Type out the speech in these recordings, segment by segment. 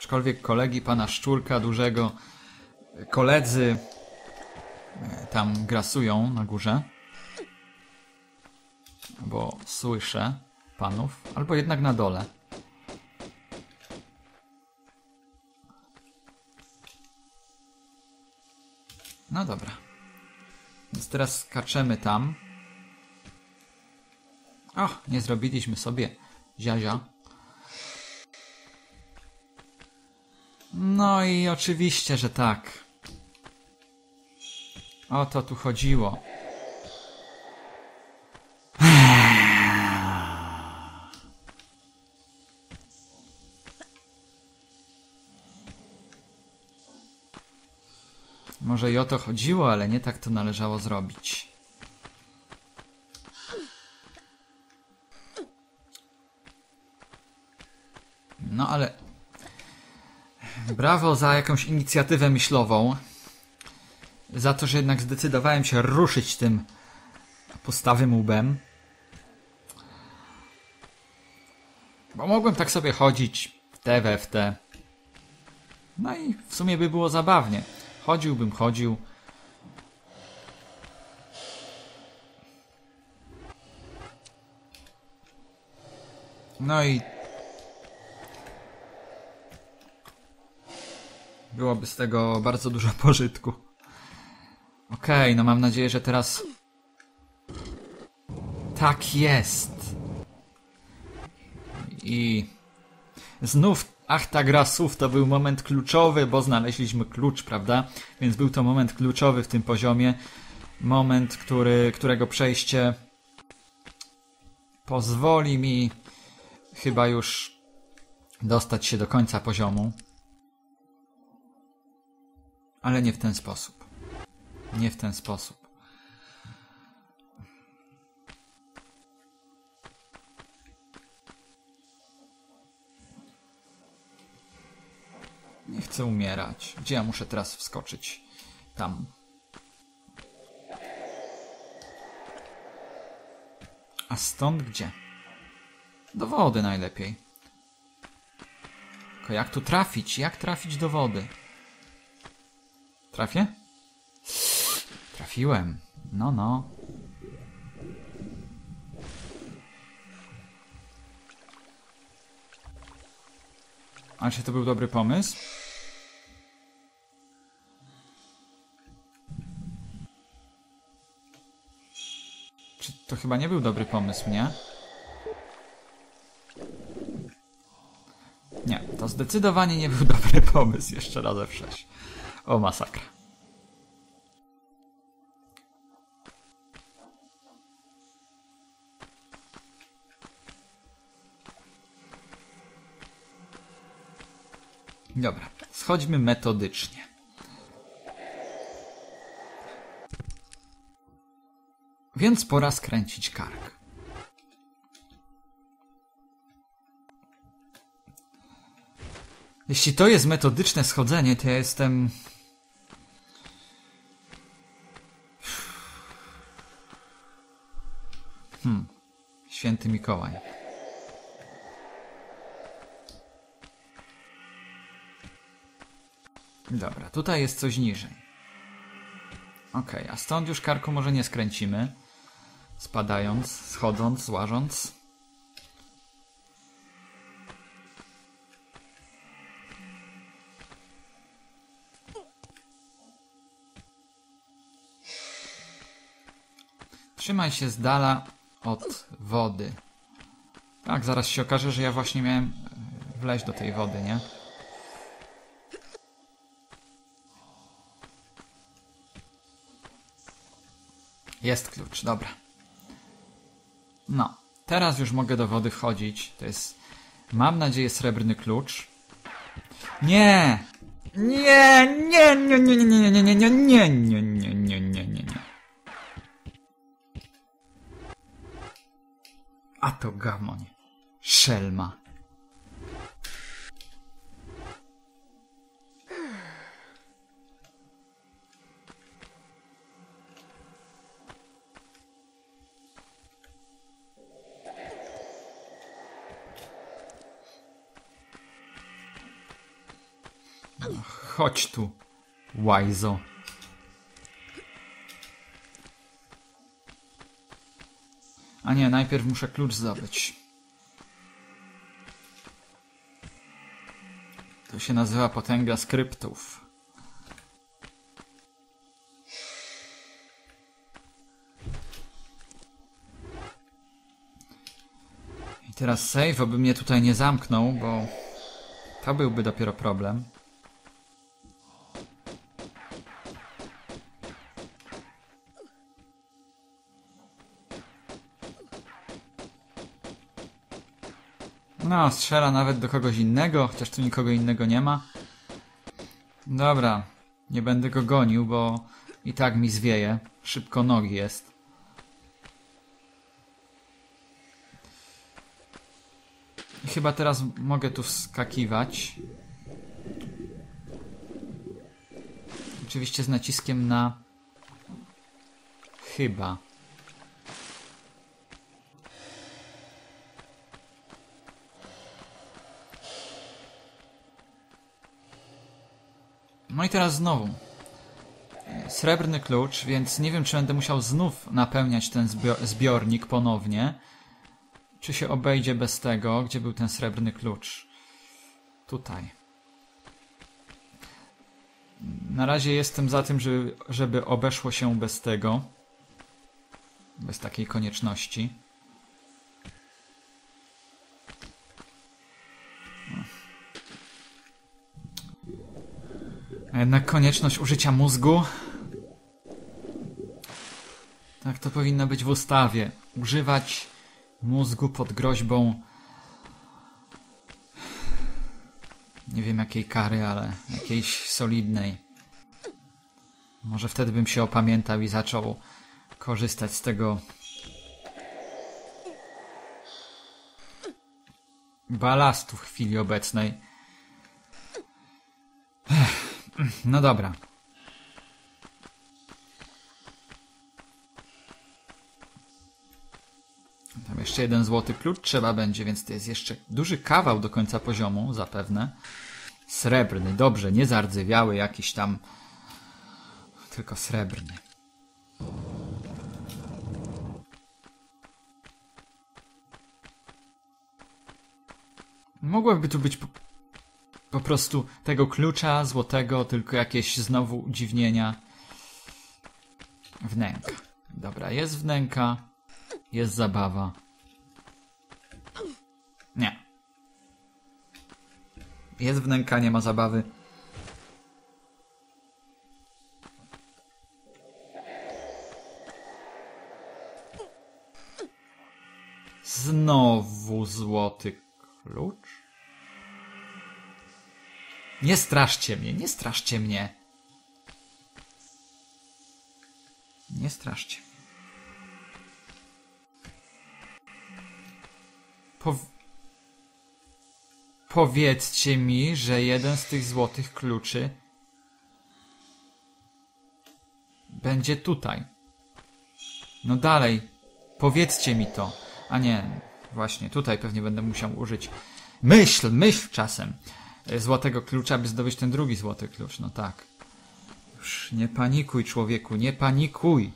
aczkolwiek kolegi pana Szczurka dużego, koledzy tam grasują na górze. Bo słyszę panów, albo jednak na dole. No dobra. Więc teraz skaczemy tam. O, nie zrobiliśmy sobie ziazia. No i oczywiście, że tak. O to tu chodziło. Może i o to chodziło, ale nie tak to należało zrobić. No ale... Brawo za jakąś inicjatywę myślową. Za to, że jednak zdecydowałem się ruszyć tym pustawym łbem. Bo mogłem tak sobie chodzić w te we w te. No i w sumie by było zabawnie. Chodził. No i byłoby z tego bardzo dużo pożytku. Okej, no mam nadzieję, że teraz... Tak jest! I... Znów, ach, ta gra słów to był moment kluczowy, bo znaleźliśmy klucz, prawda? Więc był to moment kluczowy w tym poziomie. Moment, którego przejście pozwoli mi chyba już dostać się do końca poziomu. Ale nie w ten sposób. Nie w ten sposób. Nie chcę umierać. Gdzie ja muszę teraz wskoczyć? Tam. A stąd gdzie? Do wody najlepiej. Tylko jak tu trafić? Jak trafić do wody? Trafię? Trafiłem. No. A czy to był dobry pomysł? Czy to chyba nie był dobry pomysł, nie? Nie, to zdecydowanie nie był dobry pomysł. Jeszcze raz F6. O, masakra. Dobra, schodźmy metodycznie. Więc pora skręcić kark. Jeśli to jest metodyczne schodzenie, to ja jestem... Święty Mikołaj. Dobra, tutaj jest coś niżej. Okej, a stąd już karku może nie skręcimy. Spadając, schodząc, łażąc. Trzymaj się z dala od wody. Tak, zaraz się okaże, że ja właśnie miałem wleźć do tej wody, nie? Jest klucz, dobra. No, teraz już mogę do wody wchodzić. To jest, mam nadzieję, srebrny klucz. Nie! Nie. A to gamoń. Szelma. Chodź tu, łajzo. A nie, najpierw muszę klucz zdobyć. To się nazywa potęga skryptów. I teraz save, aby mnie tutaj nie zamknął, bo to byłby dopiero problem. No, strzela nawet do kogoś innego, chociaż tu nikogo innego nie ma. Dobra, nie będę go gonił, bo i tak mi zwieje. Szybko nogi jest. I chyba teraz mogę tu wskakiwać. Oczywiście z naciskiem na... Chyba. No i teraz znowu srebrny klucz, więc nie wiem, czy będę musiał znów napełniać ten zbiornik ponownie. Czy się obejdzie bez tego? Gdzie był ten srebrny klucz? Tutaj. Na razie jestem za tym, żeby obeszło się bez tego. Bez takiej konieczności. A jednak konieczność użycia mózgu. Tak to powinno być w ustawie. Używać mózgu pod groźbą... Nie wiem jakiej kary, ale jakiejś solidnej. Może wtedy bym się opamiętał i zaczął korzystać z tego balastu w chwili obecnej. No dobra. Tam jeszcze jeden złoty klucz trzeba będzie, więc to jest jeszcze duży kawał do końca poziomu, zapewne. Srebrny, dobrze, nie zardzewiały jakiś tam, tylko srebrny. Mogłoby tu być po prostu tego klucza złotego, tylko jakieś znowu udziwnienia. Wnęka. Dobra, jest wnęka. Jest zabawa. Nie. Jest wnęka, nie ma zabawy. Znowu złoty klucz? Nie straszcie mnie, nie straszcie mnie. Nie straszcie mnie. Powiedzcie mi, że jeden z tych złotych kluczy będzie tutaj. No dalej. Powiedzcie mi to. A nie, właśnie tutaj pewnie będę musiał użyć. Myśl czasem. Złotego klucza, by zdobyć ten drugi złoty klucz. No tak. Już nie panikuj, człowieku, nie panikuj.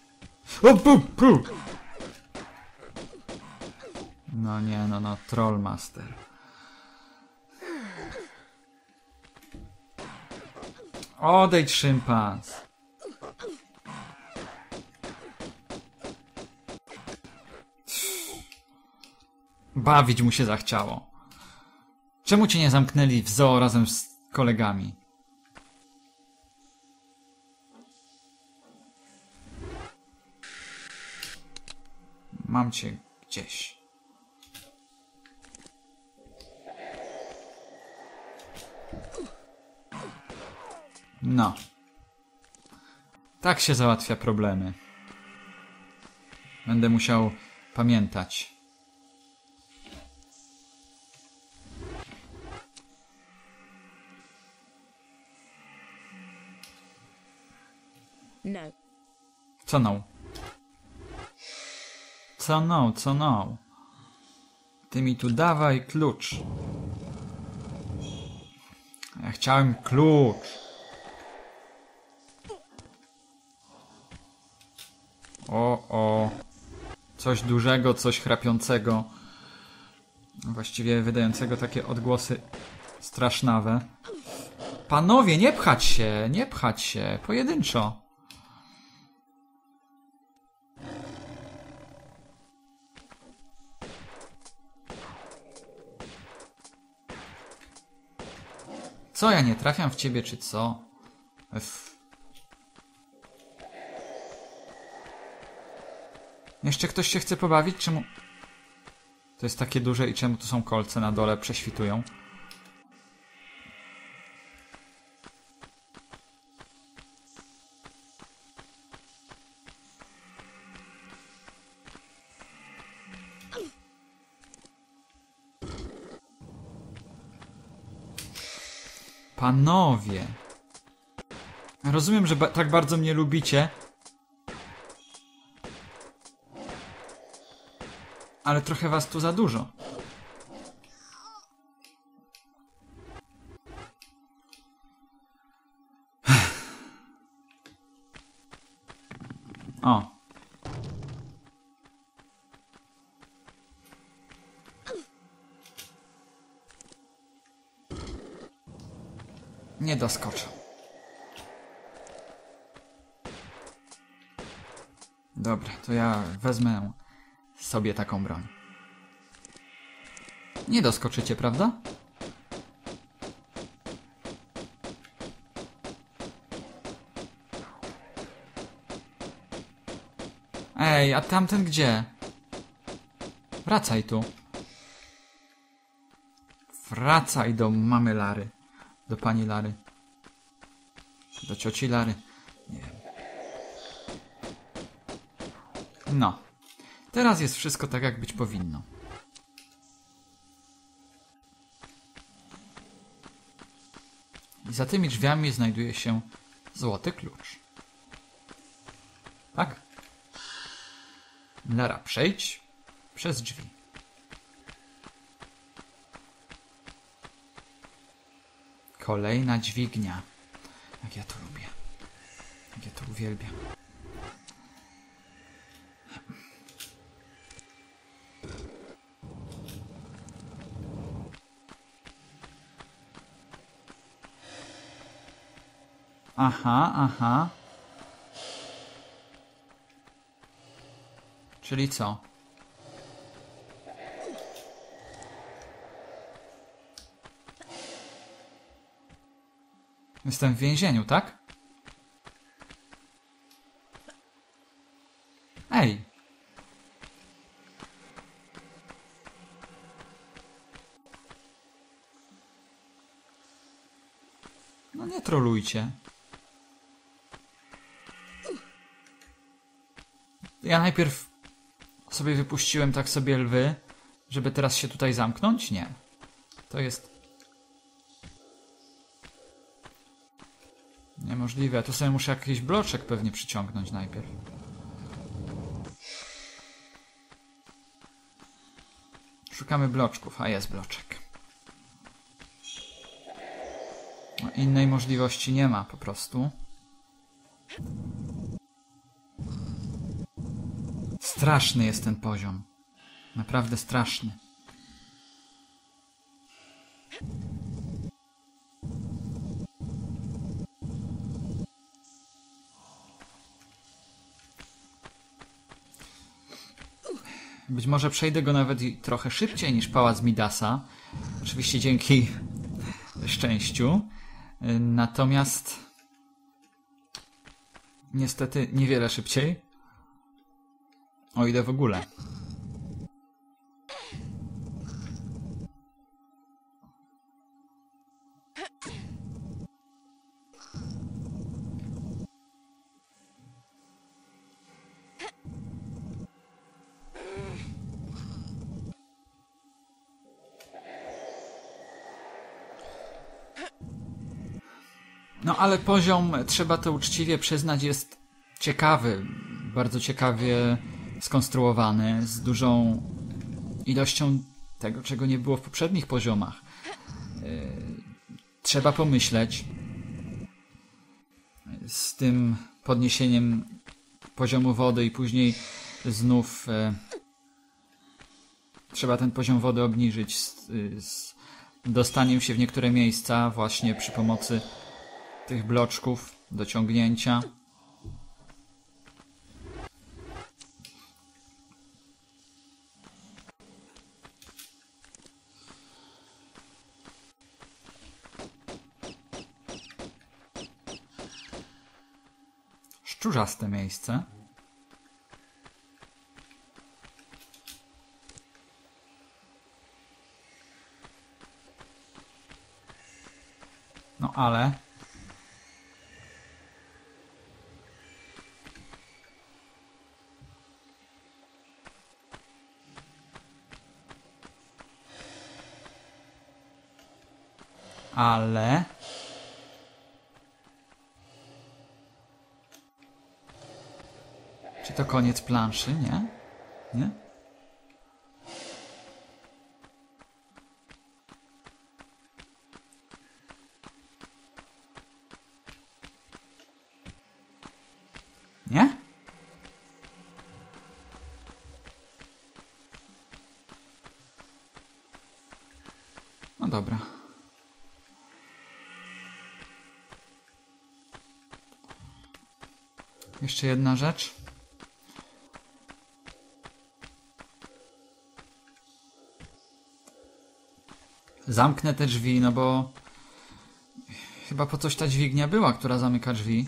No nie, no, Trollmaster. Odejdź, szympans. Bawić mu się zachciało. Czemu cię nie zamknęli w zoo razem z kolegami? Mam cię gdzieś. No. Tak się załatwia problemy. Będę musiał pamiętać. No. Co no? Co no, co no? Ty mi tu dawaj klucz. Ja chciałem klucz. O. Coś dużego, coś chrapiącego. Właściwie wydającego takie odgłosy strasznawe. Panowie, nie pchać się, nie pchać się. Pojedynczo. Co, ja nie trafiam w ciebie, czy co? Jeszcze ktoś się chce pobawić? Czemu... To jest takie duże i czemu tu są kolce na dole prześwitują? Panowie. Rozumiem, że tak bardzo mnie lubicie. Ale trochę was tu za dużo. O. Nie doskoczę. Dobra, to ja wezmę sobie taką broń. Nie doskoczycie, prawda? Ej, a tamten gdzie? Wracaj tu. Wracaj do mamy Lary. Do pani Lary. Do cioci Lary. Nie wiem. No. Teraz jest wszystko tak, jak być powinno. I za tymi drzwiami znajduje się złoty klucz. Tak? Lara, przejdź przez drzwi. Kolejna dźwignia. Jak ja to lubię. Jak ja to uwielbiam. Aha. Czyli co? Jestem w więzieniu, tak? Ej! No nie trolujcie. Ja najpierw sobie wypuściłem tak sobie lwy, żeby teraz się tutaj zamknąć? Nie. To jest niemożliwe. Ja tu sobie muszę jakiś bloczek pewnie przyciągnąć najpierw. Szukamy bloczków, a jest bloczek. No, innej możliwości nie ma po prostu. Straszny jest ten poziom. Naprawdę straszny. Być może przejdę go nawet i trochę szybciej niż Pałac Midasa. Oczywiście dzięki szczęściu. Natomiast niestety niewiele szybciej. O ile w ogóle. No ale poziom, trzeba to uczciwie przyznać, jest ciekawy. Bardzo ciekawie skonstruowany, z dużą ilością tego, czego nie było w poprzednich poziomach. trzeba pomyśleć z tym podniesieniem poziomu wody i później znów trzeba ten poziom wody obniżyć z dostaniem się w niektóre miejsca właśnie przy pomocy tych bloczków do ciągnięcia. Szczurzaste miejsce. No ale... Czy to koniec planszy? Nie? Nie? Nie? No dobra. Jeszcze jedna rzecz. Zamknę te drzwi, no bo chyba po coś ta dźwignia była, która zamyka drzwi.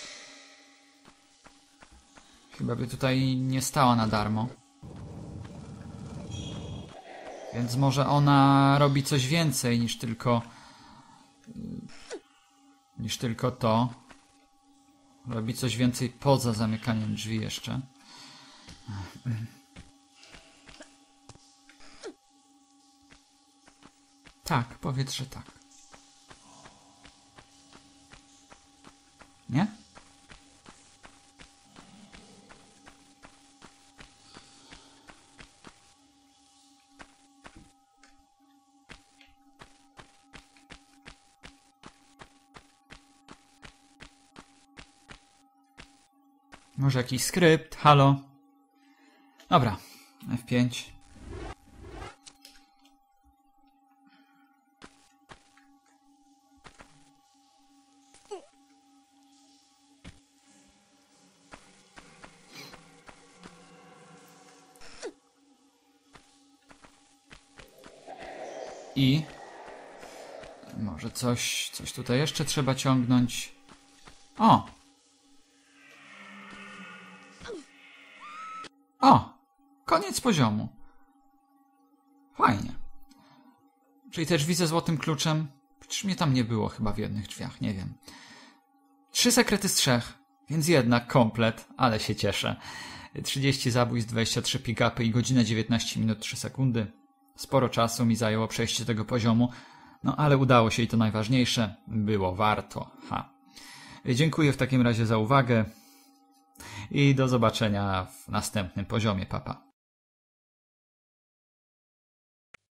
Chyba by tutaj nie stała na darmo. Więc może ona robi coś więcej niż tylko to. Robi coś więcej poza zamykaniem drzwi jeszcze. Tak, powiedz, że tak. Nie? Może jakiś skrypt? Halo? Dobra. F5. I może coś tutaj jeszcze trzeba ciągnąć. O! O! Koniec poziomu. Fajnie. Czyli te drzwi ze złotym kluczem. Przecież mnie tam nie było chyba w jednych drzwiach, nie wiem. 3 sekrety z 3, więc jednak komplet, ale się cieszę. 30 zabójstw, 23 pick-upy i godzina 19 minut 3 sekundy. Sporo czasu mi zajęło przejście tego poziomu, no ale udało się i to najważniejsze. Było warto. Dziękuję w takim razie za uwagę i do zobaczenia w następnym poziomie. Pa, pa.